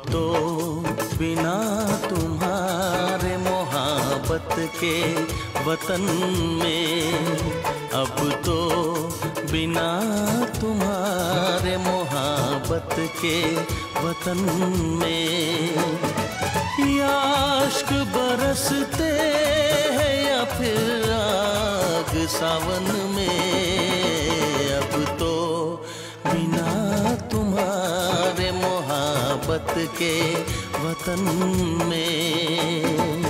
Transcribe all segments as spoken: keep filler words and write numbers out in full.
तो बिना तुम्हारे मोहब्बत के वतन में, अब तो बिना तुम्हारे मोहब्बत के वतन में, याश्क बरसते हैं या फिर आग सावन में, अब तो बिना तुम्हारे मोहब्बत के वतन में।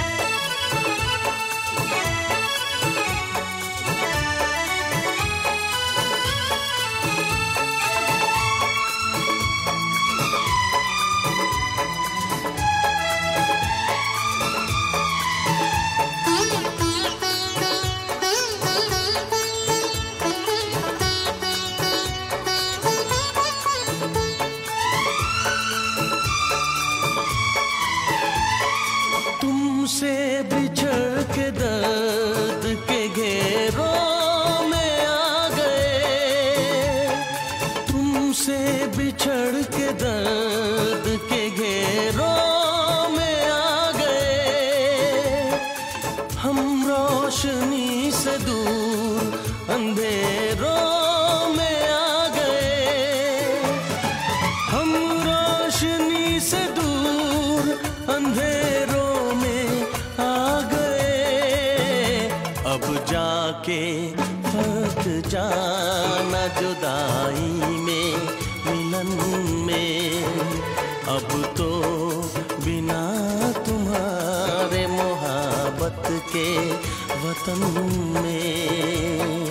जाना जुदाई में मिलन में, अब तो बिना तुम्हारे मोहब्बत के वतन में।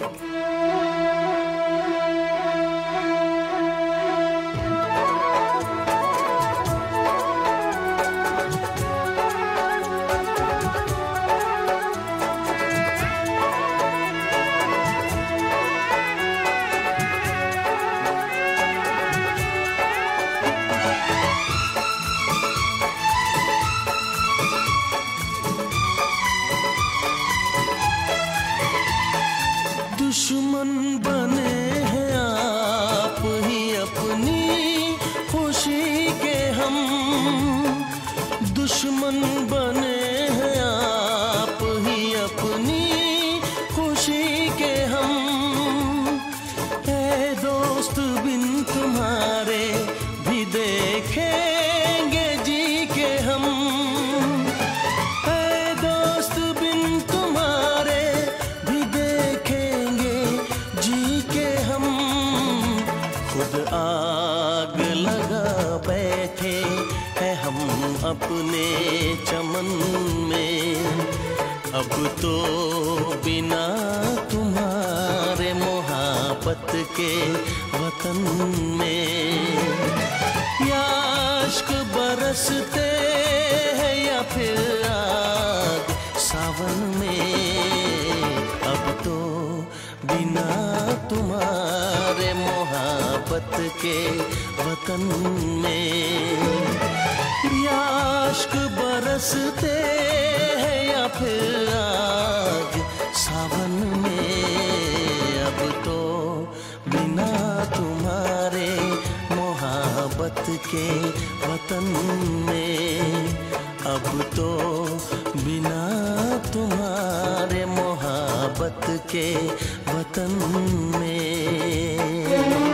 दुश्मन बने हैं आप ही अपनी खुशी के हम, दुश्मन बने हैं आप ही अपनी खुशी के हम, ऐ दोस्त बिन तुम्हारे भी देखेंगे जी के हम, ऐ दोस्त बिन तुम्हारे भी देखेंगे जी के हम, खुद आग लगा बैठे हैं हम अपने चमन में, अब तो बिना तुम्हारे मोहब्बत के वतन में, याश्क बरसते हैं या फिर आग सावन में, अब तो बिना तुम्हारे मोहब्बत के वतन में, याश्क बरसते हैं या फिर आग सावन में, अब तो बिना तुम्हारे मोहब्बत के वतन में, अब तो बिना तुम्हारे मोहब्बत के वतन में।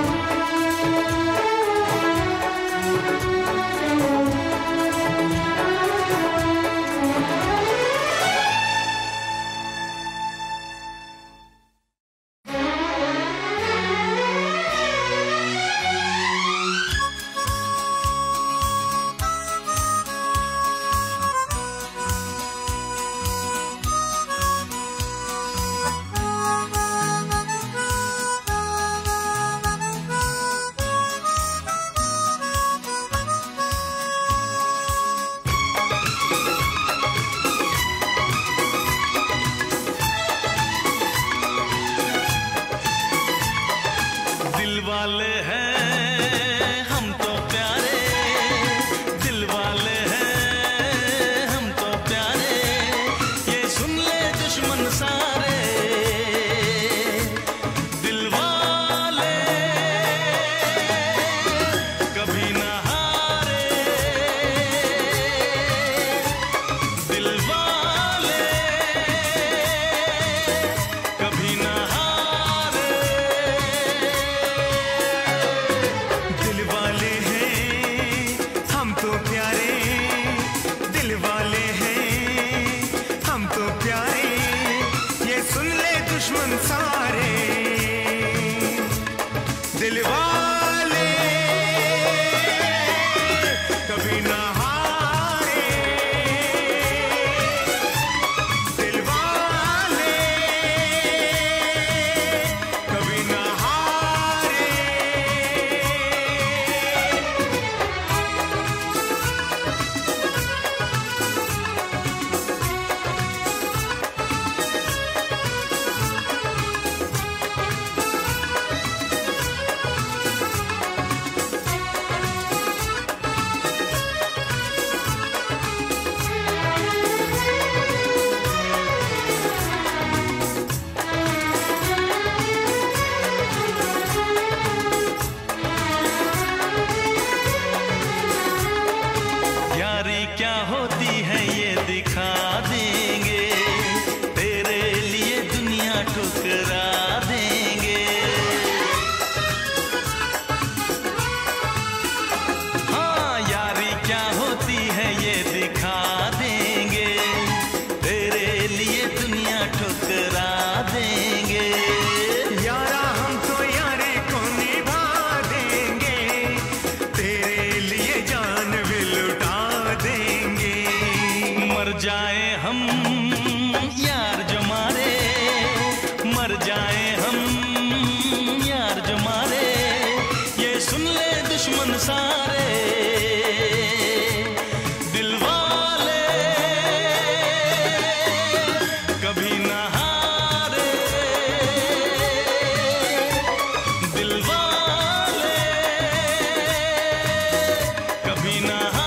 जाए हम यार जो मारे, मर जाए हम यार जो मारे, ये सुन ले दुश्मन सारे। दिल वाले कभी ना हारे, दिल वाले कभी ना हारे।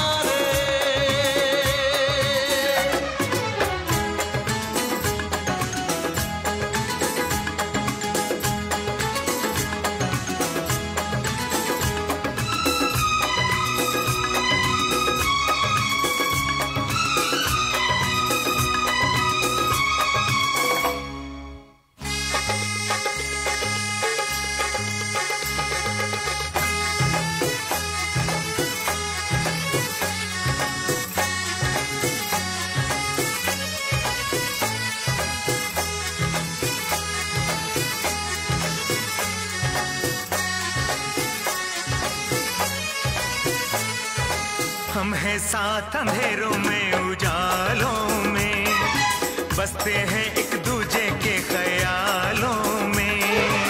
हम हैं साथ अंधेरों में उजालों में, बसते हैं एक दूजे के ख्यालों में।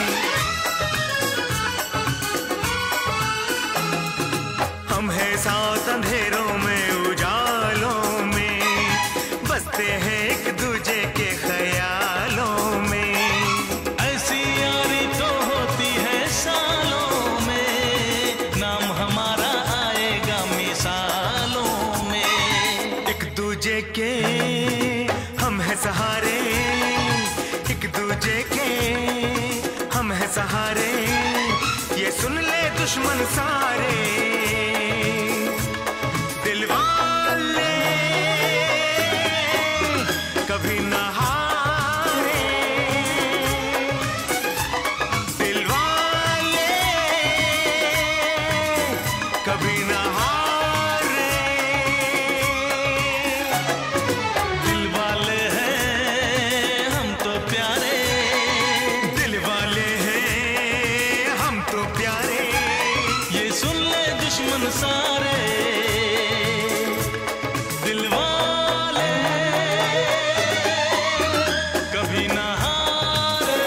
हम हैं साथ अंधेरों में उजालों में, बसते हैं एक दूजे के ख्यालों में। ऐसी यारी तो होती है सालों में, नाम हमारा आएगा मिसालों में। एक दूजे के हम हैं सहारे, एक दूजे के हम हैं सहारे, ये सुन ले दुश्मन सारे। दिल वाले कभी ना हारे, दिल वाले कभी ना हारे। दिल वाले हैं हम तो प्यारे, दिल वाले हैं हम तो प्यारे, ये सुन ले दुश्मन सारे। दिल वाले कभी ना हारे,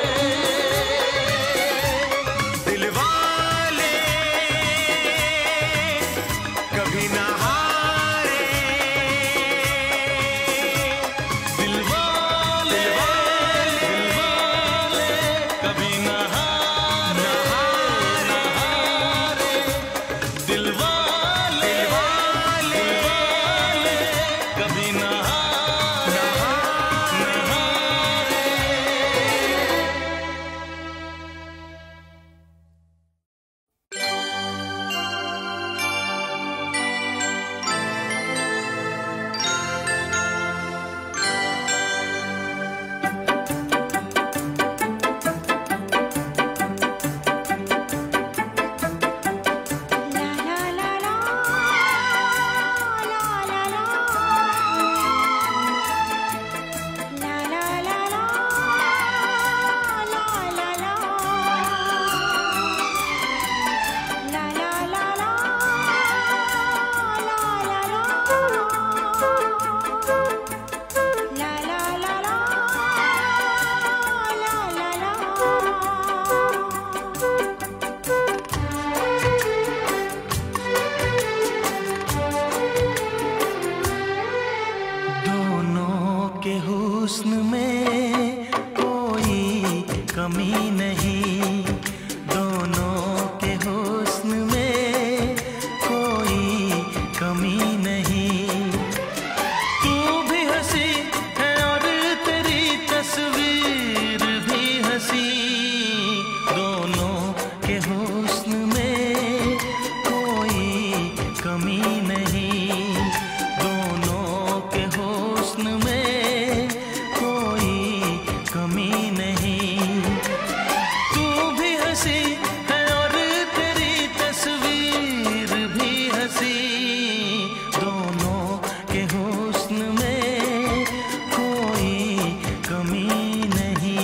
दिल वाले कभी ना हारे। दिल वाले दिल वाले कभी ना हारे, ना हारे। दिल वाले दिल वाले कभी ना हारे, ना हारे। दोनों के हुस्न में कोई कमी नहीं, दोनों के हुस्न में कोई कमी नहीं। तू भी हंसी है और तेरी तस्वीर भी हंसी, दोनों के हुस्न में कोई कमी नहीं, दोनों के हुस्न में कोई कमी नहीं। तू भी हंसी है और तेरी तस्वीर भी हंसी, दोनों के हुस्न में कोई कमी नहीं।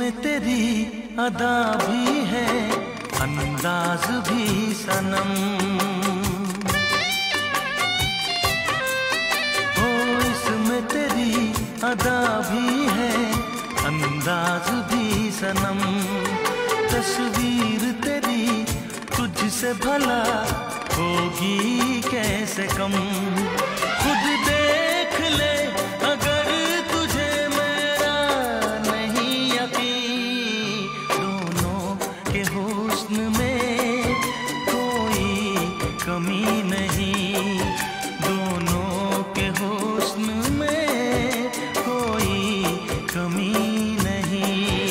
इसमें तेरी अदा भी है, अंदाज भी सनम। ओ इसमें तेरी अदा भी है, अंदाज भी सनम। तस्वीर तेरी तुझसे भला होगी कैसे कम। खुद देख ले अगर तुझे मेरा नहीं यकीन, दोनों के हुस्न में कोई कमी नहीं, दोनों के हुस्न में कोई कमी नहीं।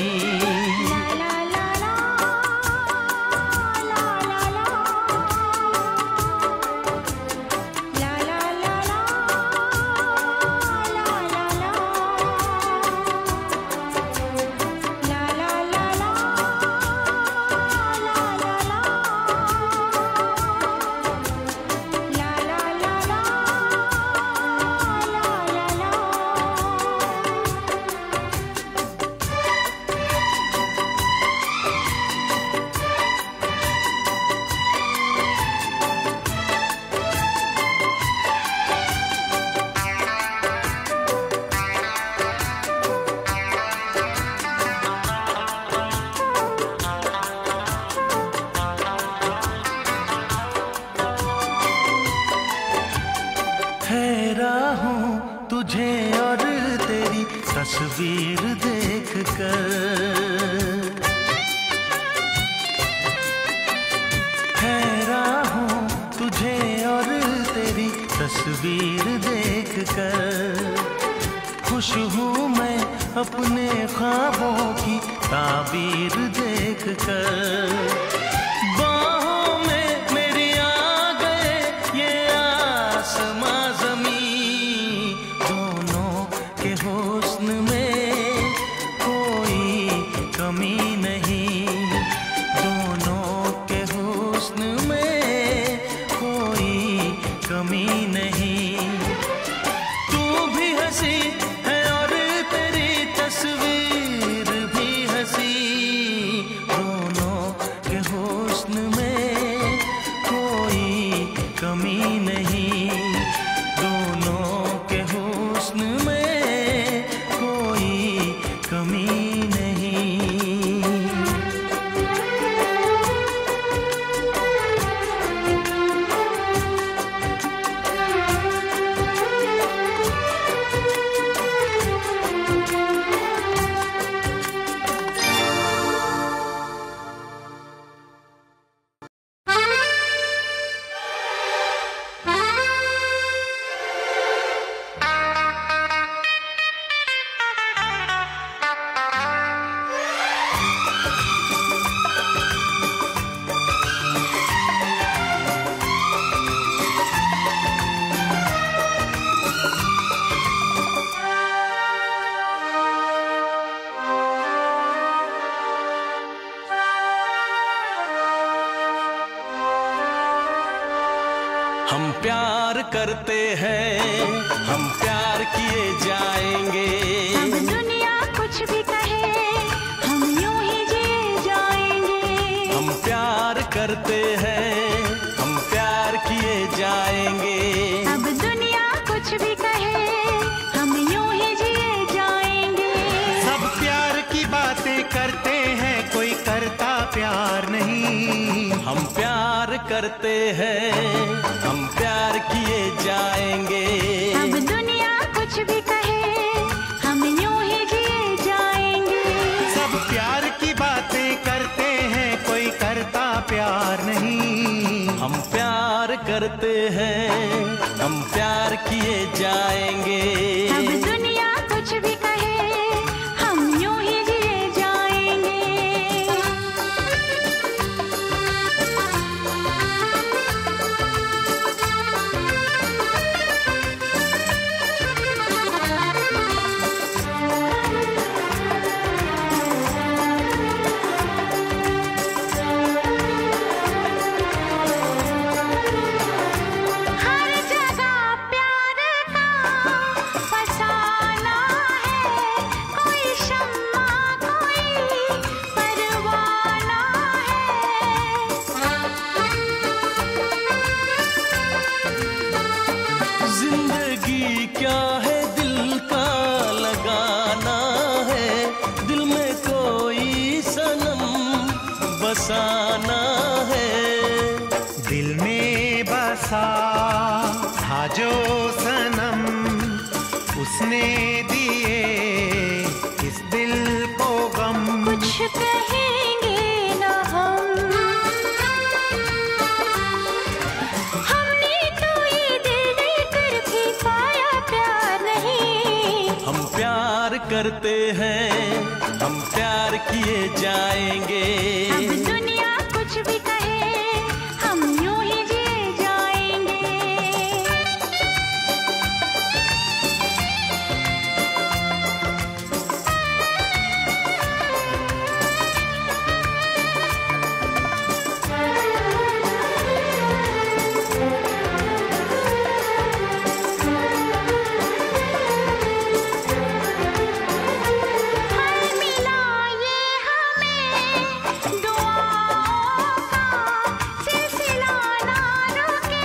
तस्वीर देख कर हैरान हूँ तुझे और तेरी तस्वीर देख कर। खुश हूँ मैं अपने ख्वाबों की ताबीर देख कर। बाहों में मेरी आ गए ये आसमां ज़मीं, दोनों के हुस्न में कोई कमी नहीं, दोनों के हुस्न में कोई कमी नहीं। तू भी हंसी है और तेरी तस्वीर भी हंसी, दोनों के हुस्न में कोई कमी नहीं, दोनों के हुस्न में कोई कमी नहीं। हम प्यार करते हैं, हम प्यार किए जाएंगे। अब दुनिया कुछ भी कहे, हम यूं ही जिए जाएंगे। हम प्यार करते हैं, हम प्यार किए जाएंगे। अब दुनिया कुछ भी कहे, हम यूं ही जिए जाएंगे। सब प्यार की बातें करते हैं, कोई करता प्यार नहीं। हम प्यार करते हैं, हम प्यार किए जाएंगे। अब दुनिया कुछ भी कहे, हम यूं ही जिए जाएंगे। सब प्यार की बातें करते हैं, कोई करता प्यार नहीं। हम प्यार करते हैं, हम प्यार किए जाएंगे। अब दुनिया कुछ भी कहे, हम यूं ही जिए जाएंगे। हर जगह प्यार का बसाना है। दिल में बसा था जो सनम उसने दिए इस दिल को गम। कुछ कहेंगे ना हम, हमने तो ये दिल देकर भी पाया प्यार नहीं। हम प्यार करते हैं, हम प्यार किए जाएंगे। अब दुनिया कुछ भी कहे, हम यूं ही जिए जाएंगे। हर मिला ये हमें दुआओं का सिलसिला ना रुके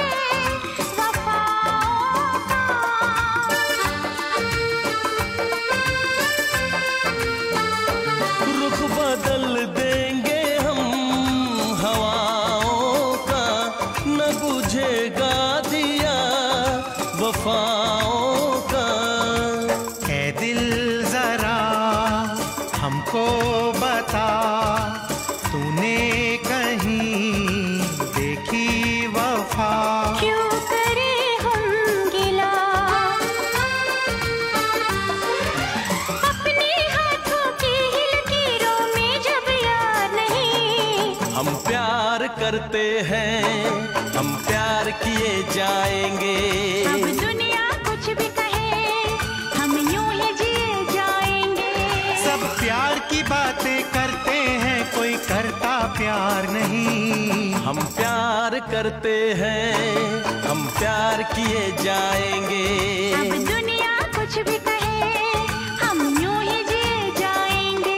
वफाओं का। रुख बदल देंगे हम हवाओं का, न बुझेगा दिया वफाओं का। ऐ दिल जरा हमको बता, तूने कहीं देखी वफा? क्यों करे हम गिला, अपने हाथों की लकीरों में जब यार नहीं। हम प्यार करते हैं, हम प्यार किए जाएंगे। अब दुनिया कुछ भी कहे, हम यूं ही जिए जाएंगे। सब प्यार की बातें करते हैं, कोई करता प्यार नहीं। हम प्यार करते हैं, हम प्यार किए जाएंगे। अब दुनिया कुछ भी कहे, हम यूं ही जिए जाएंगे।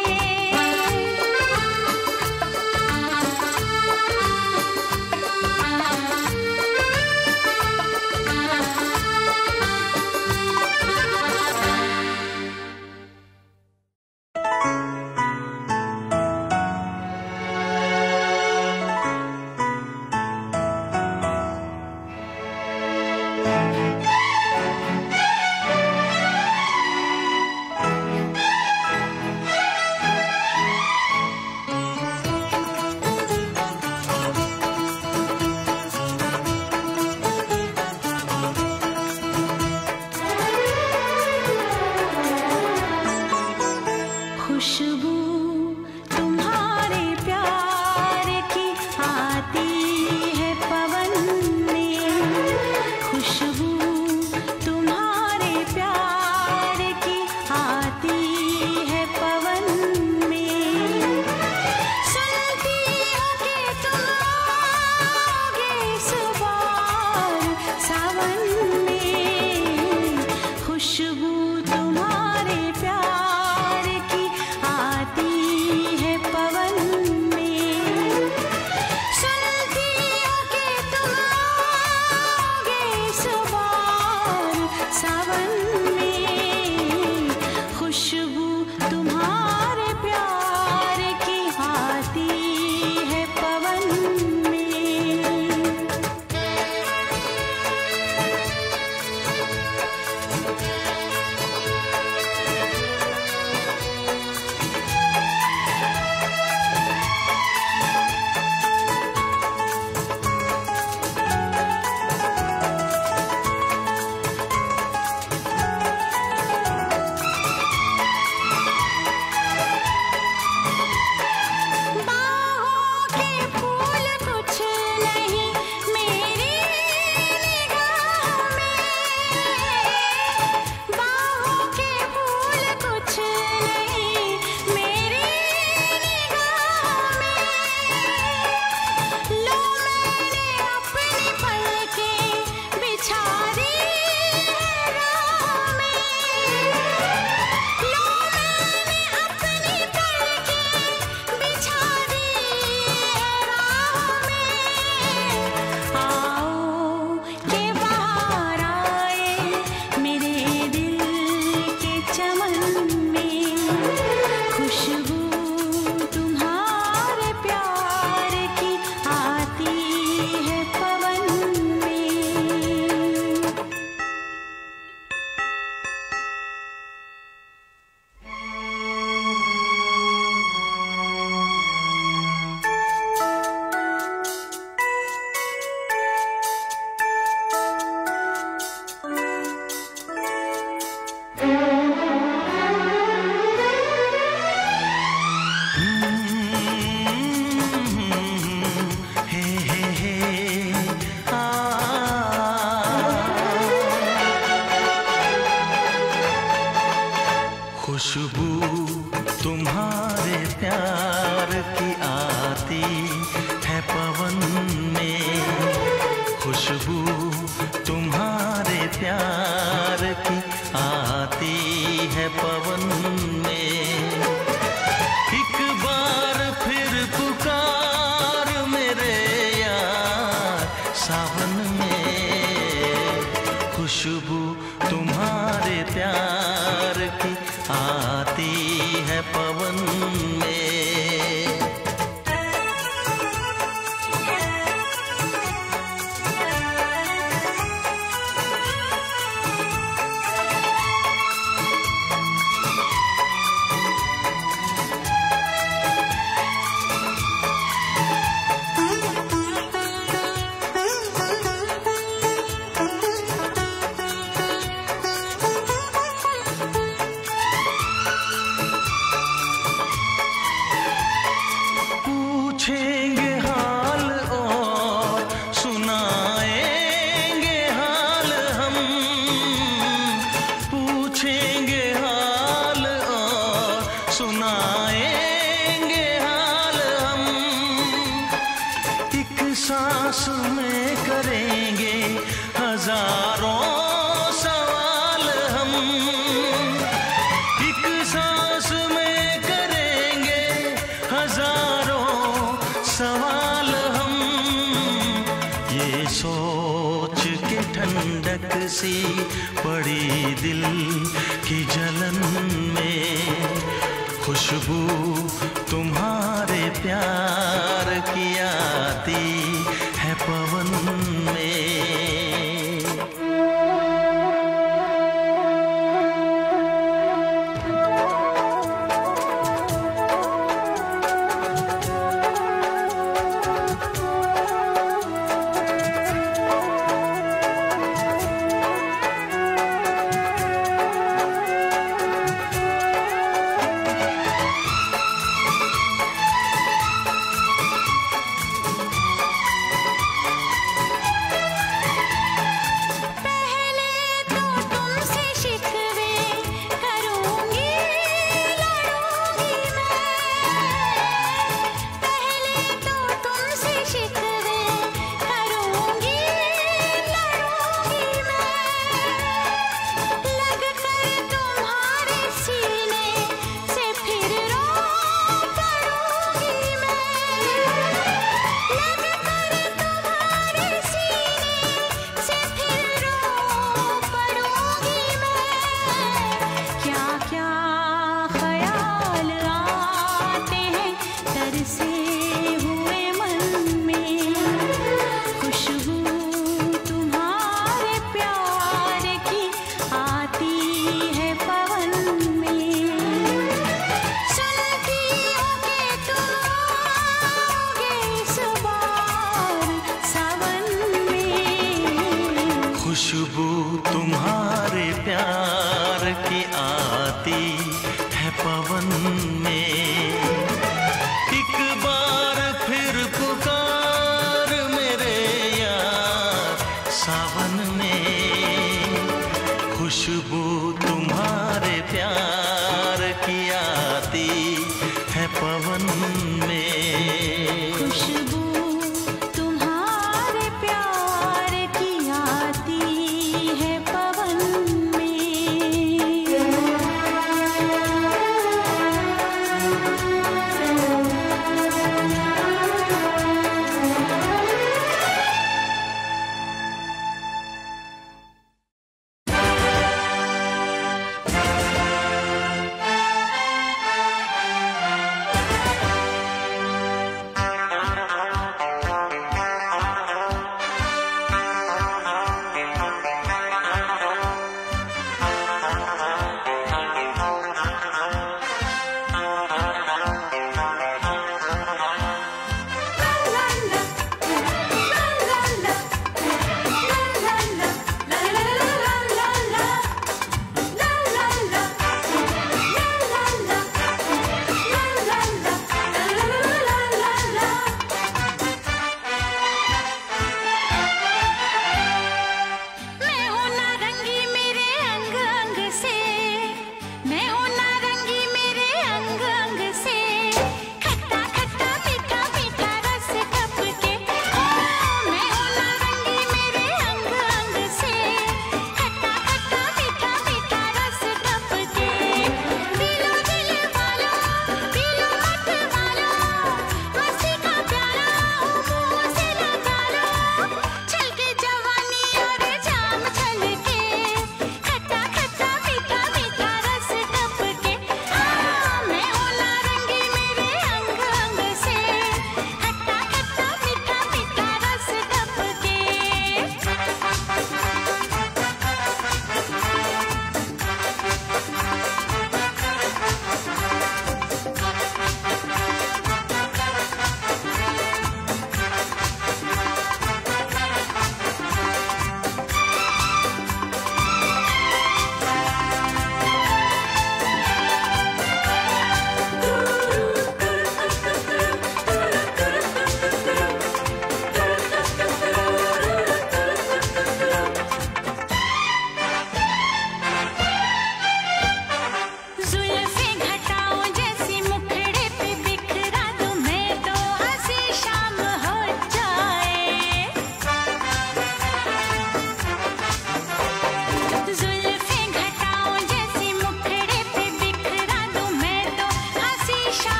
हजारों सवाल हम, ये सोच के ठंडक सी पड़ी दिल की जलन में, खुशबू तुम्हारे प्यार की आती है पवन में।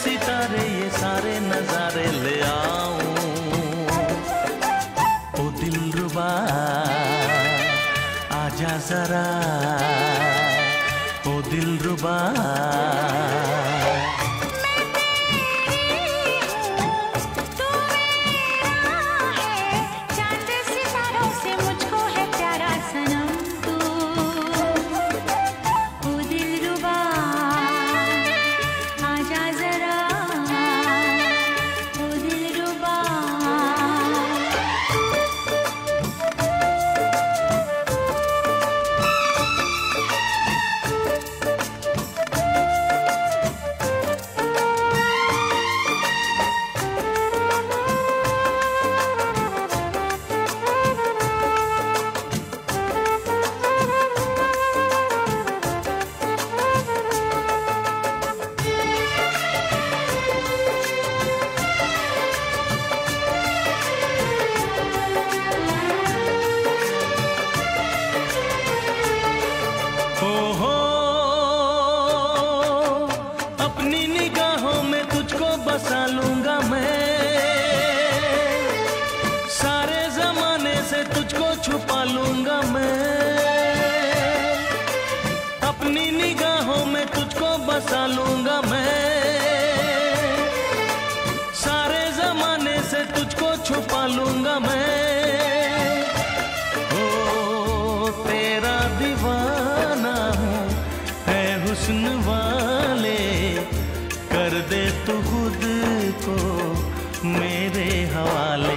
सितारे ये सारे नजारे ले आऊं। ओ दिलरुबा आजा जरा, ओ दिलरुबा बसा लूंगा मैं, सारे जमाने से तुझको छुपा लूंगा मैं। ओ तेरा दीवाना हूँ है हुस्न वाले, कर दे तू खुद को मेरे हवाले।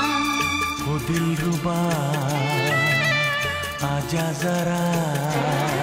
आजा जरा